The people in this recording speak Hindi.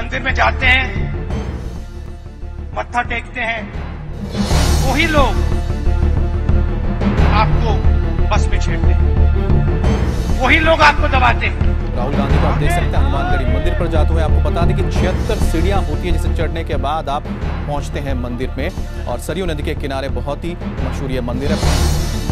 मंदिर में जाते हैं, मत्था टेकते हैं, वही लोग आपको बस में छेड़ते हैं, वही लोग आपको दबाते हैं। राहुल गांधी को आप देख सकते हैं हनुमानगढ़ी मंदिर पर जाते हुए। आपको बता दें कि 76 सीढ़ियां होती है जिसे चढ़ने के बाद आप पहुंचते हैं मंदिर में, और सरयू नदी के किनारे बहुत ही मशहूर ये मंदिर है।